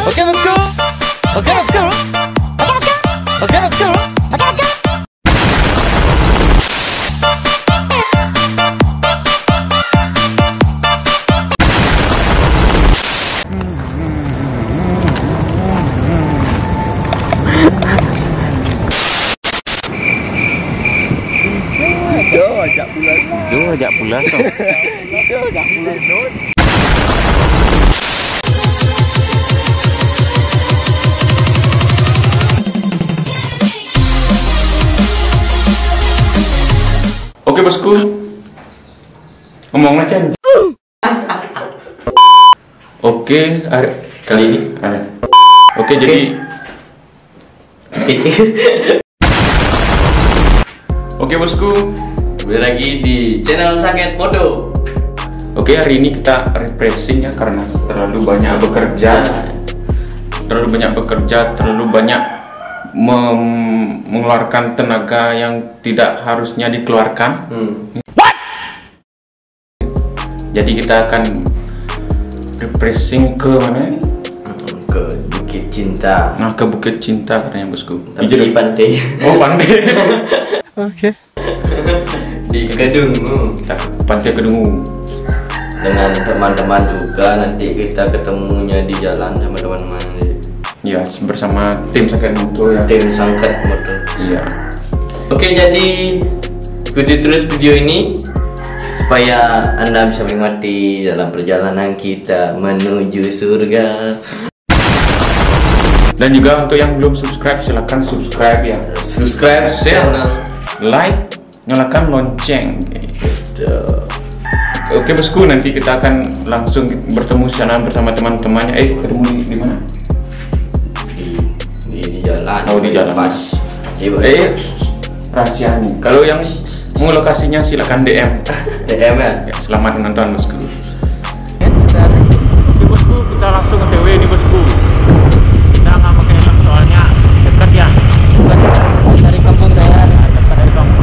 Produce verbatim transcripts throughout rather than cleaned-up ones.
Okay, let's go. Okay, let's go. Okay, let's go. Okay, let's go. Okay, let's go. Jo ajak pulang. Jo ajak pulang tu. Jo ajak pulang Nun. Oke bosku, ngomong macam. Oke, hari kali ini. Oke, jadi Oke bosku, kembali lagi di channel Saket Foto. oke hari ini kita refreshing ya karena terlalu banyak bekerja, terlalu banyak bekerja, terlalu banyak mem- mengeluarkan tenaga yang tidak harusnya dikeluarkan. Hmm. Jadi kita akan refreshing ke mana? Ini? Ke Bukit Cinta. Nah ke Bukit Cinta katanya bosku. Tapi di pantai. Oh pandai. Okay. Di Kedung. Kita ke Pantai Kedungu. Dengan teman-teman juga, nanti kita ketemunya di jalan sama teman-teman Ya bersama tim Saket Moto ya. tim Sangkat Motor. Iya. Oke, jadi ikuti terus video ini supaya Anda bisa menikmati dalam perjalanan kita menuju surga. Dan juga untuk yang belum subscribe silahkan subscribe ya. Subscribe, share, Like, nyalakan lonceng. gitu. Oke bosku, nanti kita akan langsung bertemu sana bersama teman-temannya. Eh ketemu di, di mana? Di, di, di jalan. Oh di jalan. Pas. Iya, Eh rahasia nih. Kalau yang mau lokasinya silakan D M. D M ya. Ya, selamat menonton bosku. Oke bosku, kita langsung O T W nih bosku. Kita nggak pakai helm soalnya dekat ya. Dari kampung saya. Dekat dari kampung.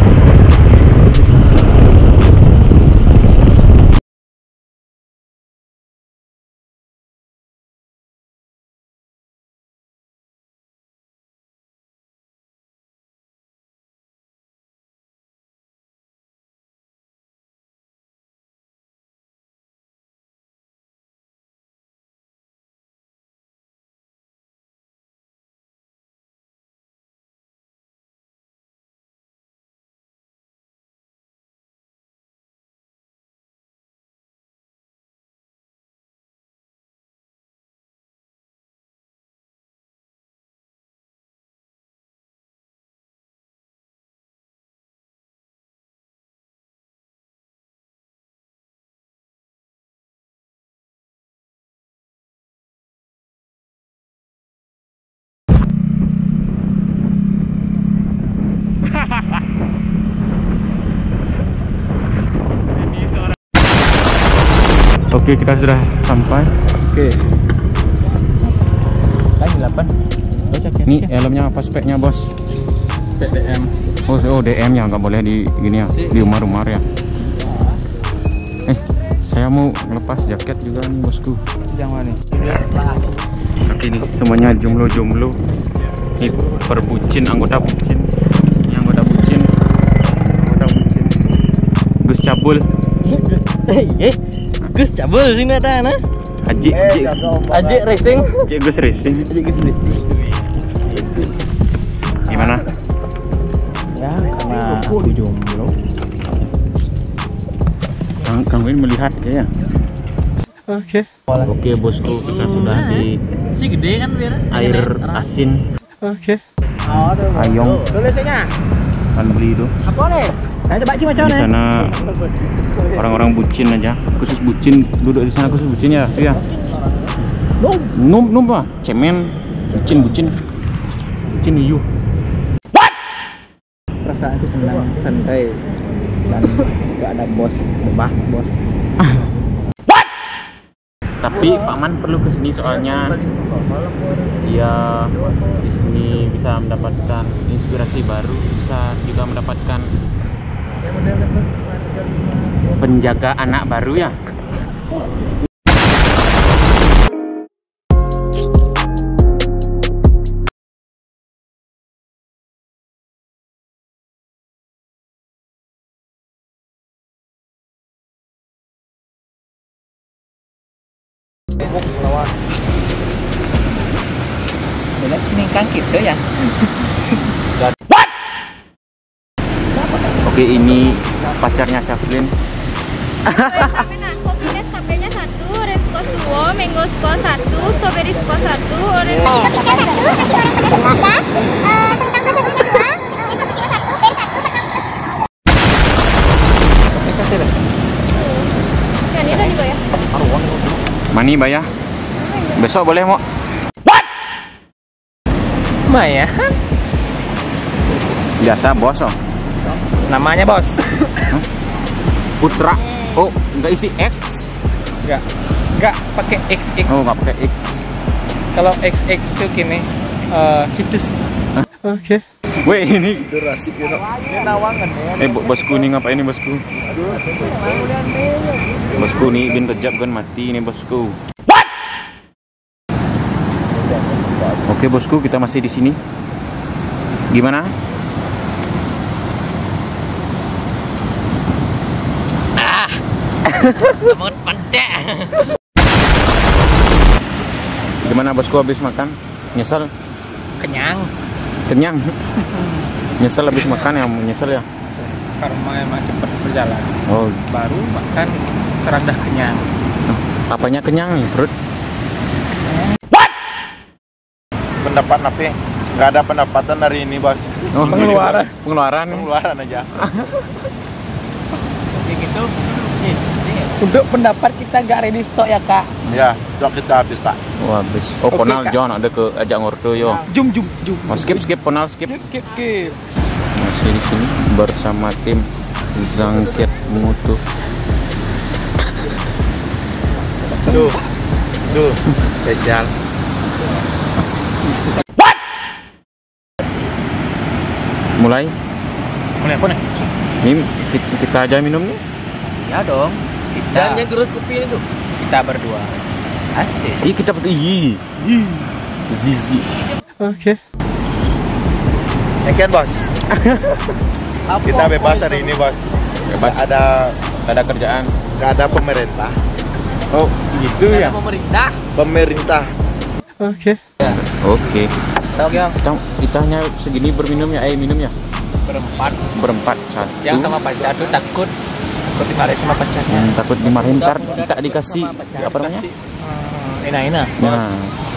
Oke, kita sudah sampai. Oke. Lagi delapan. Ini helmnya apa speknya bos? Spek D M. Oh, oh D M ya, nggak boleh di gini ya, di umar-umar ya. Eh, saya mau lepas jaket juga nih bosku. Jangan nih. Ini semuanya jomblo-jomblo. Ini perbucin, anggota bucin. Ini anggota bucin. Anggota bucin. Gus cabul. Eh, eh. Gus cabul sini ada nah. Aji, Aji, Aji racing. Aji Gus racing. Aji Gus racing. Gimana? Ya, karena aku jomblo. Kang, Kang Win melihat ya. Oke. Oke bosku, kita sudah di Si gede kan biar air asin. Oke. Ayong. Dulu tanya. Kan beli itu. Apa nih? Saya coba cuma Di sana orang-orang bucin aja, khusus bucin duduk di sana khusus bucin ya, iya. Num, num apa? Cemen, bucin, bucin, bucin iyu. Perasaan itu senang, santai dan gak ada bos, bebas bos. Tapi Pak Man perlu kesini soalnya dia di sini bisa mendapatkan inspirasi baru, bisa juga mendapatkan penjaga anak baru ya. mabuk lawan. Bila ciningkang gitu ya. Oke, ini pacarnya Chaplin. Kopinya sambalnya satu, orange squash duo, mango squash satu, strawberry squash satu, orange Yang ini tadi bayar. Mani bayar. Besok boleh mau? Maya, Biasa bos oh. namanya bos. Putra. Oh, nggak isi X. Enggak, enggak pakai X X. Oh, nggak pakai X. Kalau X X itu gini, eh, situs. Oke. Weh, ini Durasi kira. Ini nawangan ya. eh bo- bosku nih ngapain nih bosku? Bosku nih bin kejap kan mati nih bosku. Oke bosku, kita masih di sini. Gimana? Mau pandai. Gimana bosku habis makan? Nyesel? Kenyang. Kenyang? Nyesel habis makan ya? Nyesel ya? Karena emang cepat berjalan. Oh, Baru makan terandah kenyang. apanya kenyang nih perut? Pendapat napi? Nggak ada pendapatan hari ini bos. Oh, Pengeluaran. Pengeluaran. Pengeluaran aja. Kayak gitu. Untuk pendapat kita nggak ready stock ya kak. Ya, stok kita habis pak. Oh, habis. Oh, Oke, Ponal Kak. John ada ke ajak ngordo yo. Jum jum jum. Oh, skip skip Ponal skip. Skip skip skip. Masih di sini bersama tim Zangkit Mutu. Tuh, tuh, spesial. Mulai. Mulai apa nih? Ini ki- kita aja minum nih. Ya dong. Kita. Dan yang gerus kopi itu. Kita berdua. Asik. Ih, kita betul. Ih. Zizi. Oke. Ya kan bos? Kita bebas hari ini bos. Bebas. Nggak ada, Nggak ada kerjaan. nggak ada pemerintah. Oh, gitu ya. Pemerintah. Pemerintah. Oke. Oke. Tahu yang Kita, kita hanya segini berminumnya. Eh, minumnya. berempat. Berempat. Satu. Yang sama pacar tuh takut takut dimarahin sama pacarnya. Yang takut dimarahin ntar tak dikasih apa namanya? Hmm, ina ina. Nah,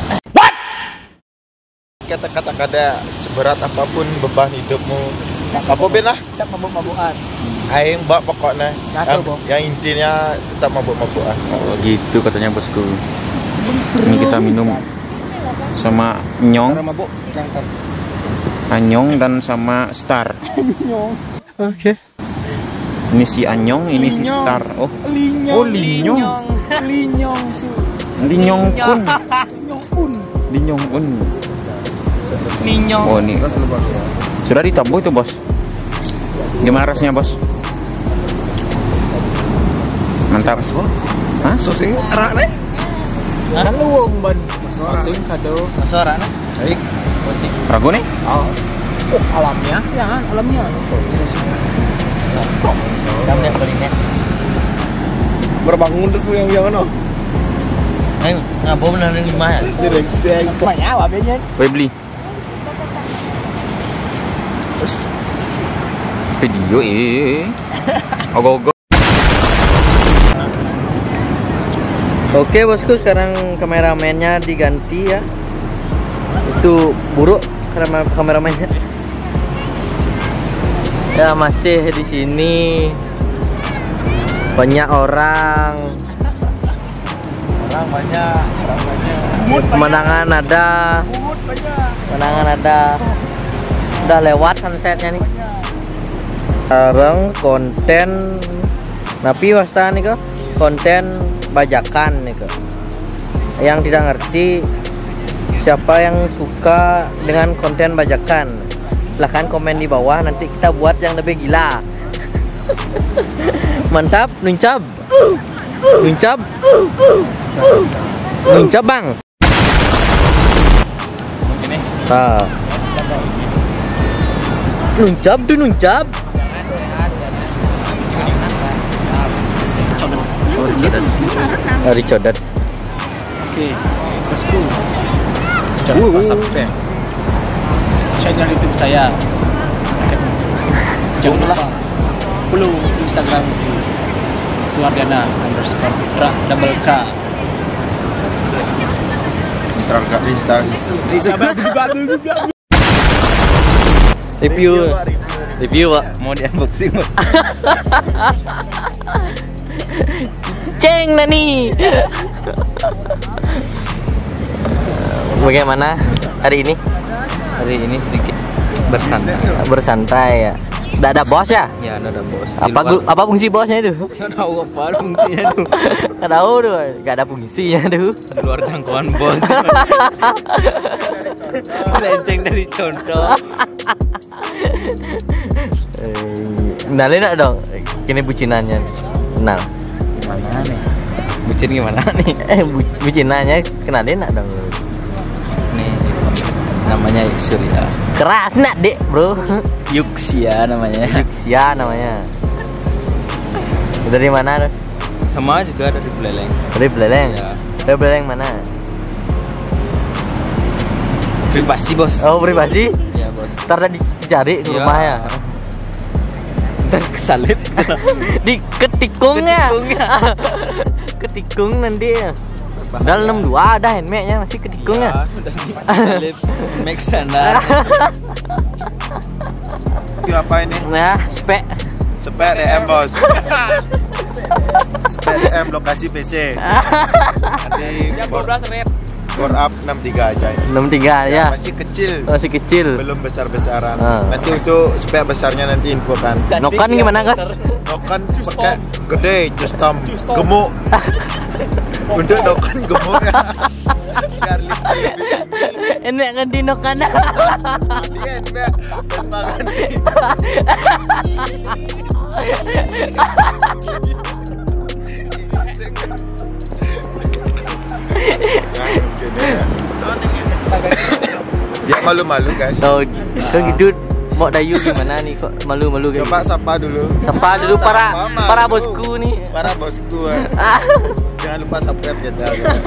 Kata-kata kada seberat apapun beban hidupmu. Apa Ben lah? Kita mabuk-mabukan. Aing mbak pokoknya. Nggak tahu, Yang, Bang. yang intinya tetap mabuk-mabukan. oh, gitu katanya bosku. Ini kita minum sama Nyong, mabuk, jangan. Anyong dan sama Star. Oke. Ini si Anyong, ini si Linyong. Star. Oh, Linyong. Oh, Linyong. Linyong su. Linyong kun. Linyong un. Linyong un. Linyong. Oh, ini sudah ditabuh itu bos. Gimana rasanya bos? Mantap. Hah? Sosing erak nih. Kan luwung ban. Masing kado. Suara nah. Baik. Ragu nih? Oh, alamnya. Ya, alamnya. Kamu belinya. Berbangun terus yang yang ano? Ayo, ngabo benar lima ya. Direksi. Banyak wabenya. Boleh beli. Video eh. Ogo-ogo. Oke bosku, sekarang kameramennya diganti ya. Itu buruk kamera kameramennya. Ya masih di sini banyak orang. Orang banyak, orang banyak. Pemandangan ada, pemandangan ada. Udah lewat sunsetnya nih. Sekarang konten napi wasta nih kok, konten bajakan nih kok. Yang tidak ngerti siapa yang suka dengan konten bajakan, silahkan komen di bawah, nanti kita buat yang lebih gila. Mantap, nuncap, nuncap, nuncap bang. Ah. Nuncap tuh nuncap. Hari codat. Oke, bosku. Jangan lupa subscribe channel YouTube saya. Jangan lupa follow Instagram Suardana underscore Putra double K. Instagram, Instagram. Review, review Pak. Mau di unboxing Pak. Ceng Nani. Bagaimana hari ini? Hari ini sedikit bersantai. Bersantai ya. Tidak ada bos ya? Ya, ada bos. Apa gu- apa fungsi bosnya itu? Nggak tahu apa fungsinya tuh. Nggak tahu tuh, nggak ada fungsinya tuh. Di luar jangkauan bos. Lenceng dari contoh. Eh, Kenalin nggak dong? Kini bucinannya. Kenal. Gimana nih? Bucin gimana nih? Eh, bu- bucinannya kenalin nggak dong? Nih, namanya Yuksia. Keras nak dek bro. Yuksia namanya. Yuksia namanya. Dari mana tuh? Sama juga dari Buleleng. Dari Buleleng. Ya. Dari Buleleng mana? Privasi bos. Oh privasi. Ya bos. Ntar dicari di Ya. rumah ya. Ntar kesalip. Di ketikungnya. Ketikung nanti. Udah enam puluh dua ada handmade-nya masih ketikungnya. Ya, udah kesalip. Max standar. Itu apa ini? Nah, spek. Spek D M bos. Spek D M lokasi P C. Nanti core up enam tiga aja. enam tiga ya. Masih kecil. Masih kecil. Belum besar-besaran. Ah. Nanti untuk spek besarnya nanti infokan. Nokan gimana, Gas? Nokan pakai gede, custom, gemuk. Untuk nokan gemuk ya. Biar lebih tinggi. Enak kan di nokan. Dia enak. Pas makan. Ya malu-malu guys. Oh, kau gitu mau dayu gimana nih kok malu-malu kayak Coba gitu? sapa dulu. Sapa dulu para Sapa, para malu. bosku nih. Para bosku. eh. Jangan lupa subscribe ya.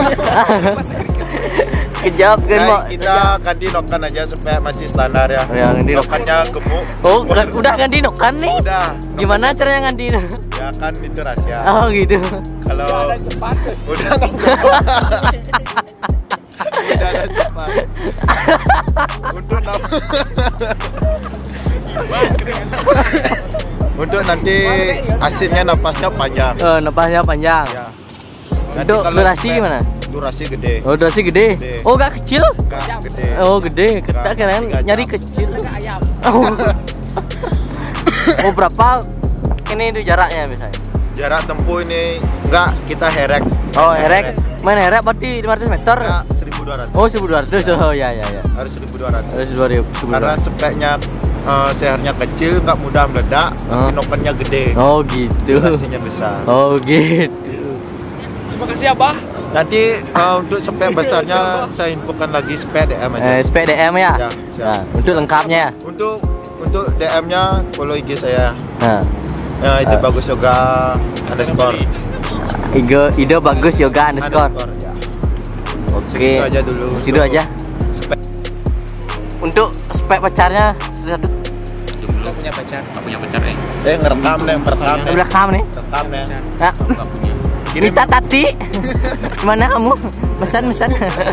Kejawab kan mau. Nah, kita ganti nokan aja supaya masih standar ya. Oh, yang ganti nokan. Nokannya gemuk. Oh, ga- udah ganti nokan nih. Udah. Gimana caranya ganti? Ya kan itu rahasia. Oh gitu. Kalau udah udah ada cepat. Untuk nam- Untuk nanti hasilnya napasnya panjang. Oh, napasnya panjang. Ya. Nanti Untuk kalau durasi spek, gimana? Durasi gede. Oh, durasi gede. Gede. Oh, gak kecil? Enggak gede. Oh, gede. Kita Enggak, keren tiga nyari jam. kecil. Oh. Oh, berapa ini itu jaraknya misalnya? Jarak tempuh ini enggak kita herek. Oh, herek. Main herek berarti lima ratus meter. Enggak seribu dua ratus. Oh, seribu dua ratus. Oh, ya ya ya. Harus seribu dua ratus. Harus dua ribu. Karena speknya eh, sehernya kecil, nggak mudah meledak, tapi Oh. nokennya gede, Oh, gitu. durasinya besar. Oh, gitu. Terima kasih Abah. Nanti eh, untuk spek besarnya saya infokan lagi spek D M aja. Eh, spek D M ya? Ya, siap. Nah, untuk lengkapnya ya. Untuk untuk D M-nya follow I G saya. Nah, Ya, itu Eh. bagus yoga underscore. ide ide bagus yoga underscore. Underscore, ya. Oke. Segitu aja dulu. Segitu untuk aja. spek. Untuk spek pacarnya satu. Belum punya pacar. Nggak punya pacar eh. Eh ngerekam deh, merekam deh. Udah kamu nih. Rekam deh. Nah, Nggak punya. Kirim. Mita Tati. Mana kamu? Pesan pesan.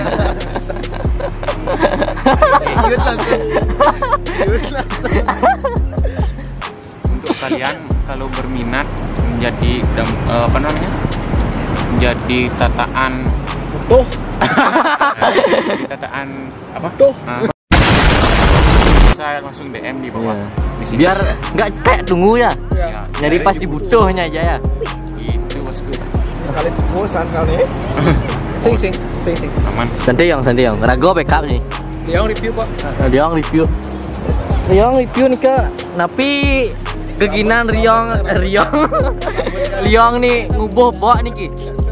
Shoot langsung. Shoot langsung. Untuk kalian kalau berminat menjadi dam- eh, apa namanya? Menjadi tataan Tuh. Menjadi tataan apa? Tuh. Nah, saya langsung D M di bawah. Iya. Di sini. Biar nggak capek tunggu ya. Ya, Nyari pas dibutuhnya aja ya. itu bosku. Kali bosan kali. Sing sing sing sing. Aman. Santai yang santai yang. Rago backup nih. Dia review Pak. Riong review. Riong review nih ke. Napi keginan Riong eh, Riong. Riong nih ngubuh bok nih ki.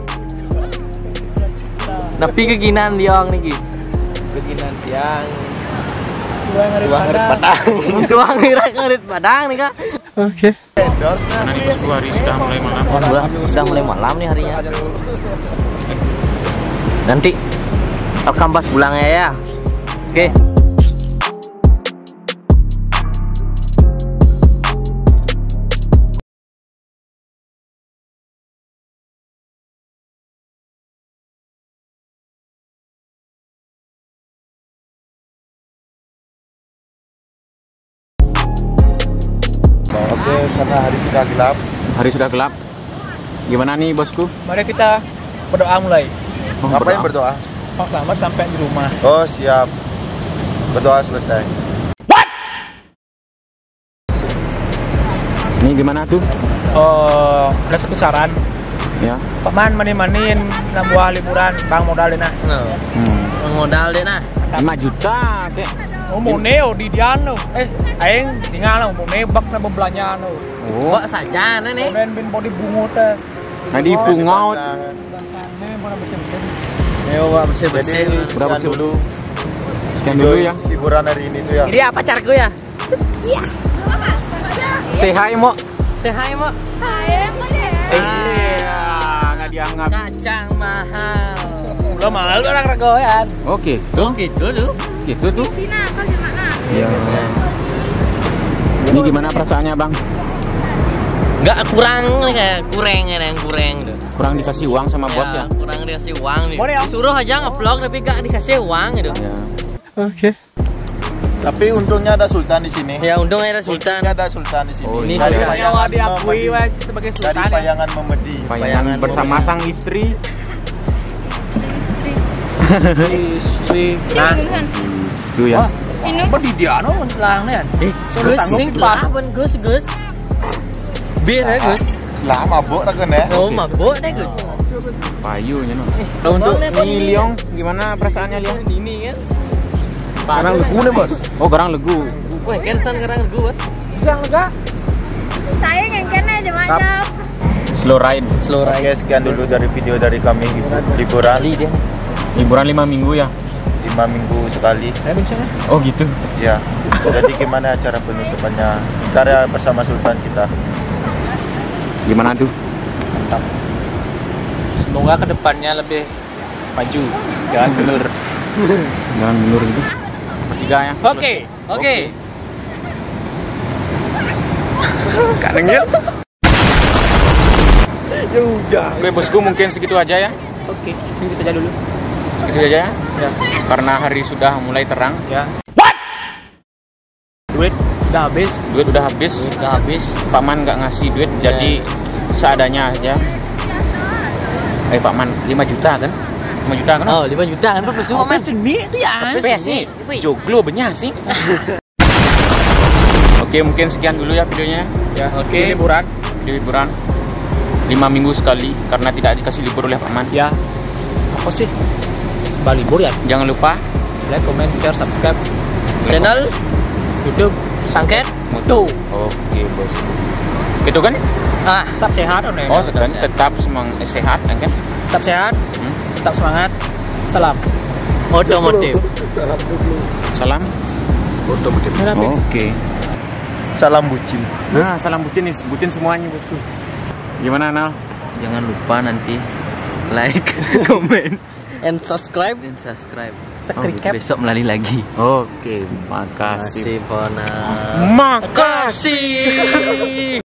Napi keginan Riong nih ki. Beginan tiang. Tuang ngarit padang. Tuang ngarit ngarit padang nih kak. Karena ini bosku hari sudah mulai malam. Oh, udah, udah mulai malam nih harinya. Nanti rekam pas pulangnya ya. Oke. Oke, karena hari sudah gelap. Hari sudah gelap. Gimana nih bosku? Mari kita berdoa mulai. Oh, Ngapain berdoa? Pak Selamat sampai di rumah. Oh siap. Berdoa selesai. Ini gimana tuh? Oh, ada satu saran. Ya. Pak Man mani-maniin enam buah liburan, Bang modal deh nah. Hmm. Modal deh nah. lima juta kek. Oh, mau neo di Diano. Eh, aing tinggal lah mau nebak na bebelanjaan lo. Oh. Kok saja nih? Kemudian bin body bungut teh. Tadi pungaut. Sana mana bersih-bersih. Ayo Pak bersih Jadi bersih. Berapa sekian tuh? dulu. Sekian dulu ya. Liburan hari ini tuh ya. Ini apa pacarku ya? Say hi, Mo. Say hi, Mak. Hai, boleh. Iya, nggak dianggap. Kacang mahal. Udah mahal orang regoyan. Oke, tuh. Gitu dulu. Gitu tuh. Sini kau di mana? Iya. Ini gimana perasaannya, Bang? Enggak kurang nih kayak kurang ada yang kurang tuh. Kurang dikasih uang sama bos ya? Kurang dikasih uang nih. Boleh, ya? Disuruh aja ngevlog tapi gak dikasih uang gitu. Ya. Oke. Tapi untungnya ada Sultan di sini. Ya untung ada Sultan. Untungnya ada Sultan di sini. Oh, ini Dari Sultan. payangan Yang diakui memedi. wah, sebagai Dari sultan ya. payangan memedi. Payangan Payangan bersama sang istri. Istri. Nah, Nah, Itu ya. minum. apa di Diano mencelang nih? Eh, Suruh Gus, sanggup sing pas. lawan Gus, Gus. Bir ya Gus. Lah mabuk lah kan ya. Oh, mabuk deh Gus. Payunya no. Kalau untuk Nih Liong, gimana perasaannya Liong? ini kan. Garang legu nih bos. Oh garang legu. Wah, kensan sekarang gue, Bos. Enggak, enggak. Saya yang kena aja macam. Slow ride. Slow Oke, sekian dulu dari video dari kami liburan Kali dia. Liburan lima minggu ya. lima minggu sekali. Saya bisa. Oh gitu. Ya. Jadi gimana cara penutupannya? Ntar ya bersama Sultan kita. Gimana tuh? Mantap. Semoga kedepannya lebih maju, jangan mundur. Jangan mundur gitu. Bertiga ya. Oke. Oke. Kadangnya. Ya udah. Oke bosku mungkin segitu aja ya. Oke, sini saja dulu. Segitu aja ya. Ya. Karena hari sudah mulai terang. Ya. What? Duit udah habis. Duit udah habis. Udah habis. Pak Man nggak ngasih duit, jadi seadanya aja. Eh Pak Man, lima juta kan? lima juta kan? Oh, lima juta kan Pak Oh, mas ini itu ya. Apa sih? Joglo banyak sih. Oke, mungkin sekian dulu ya videonya. Ya, Oke. ini liburan. Di liburan lima minggu sekali karena tidak dikasih libur oleh Pak Man. Ya. Apa sih? Bali libur ya. Jangan lupa Like, comment, share, subscribe Channel YouTube. Sangket. Moto. Oke, bos. Gitu kan? Ah, Tetap sehat, Nek. Oh, sekarang tetap semang eh, sehat kan? Tetap sehat. Hmm? Tetap semangat. Salam. otomotif. Salam. Otomotif. Oke. Salam bucin. Nah, salam bucin nih, bucin semuanya bosku. Gimana Nal? Jangan lupa nanti like, comment, and subscribe. And subscribe. Subscribe. Besok melalui lagi. Oke, makasih. Makasih Pona. Makasih.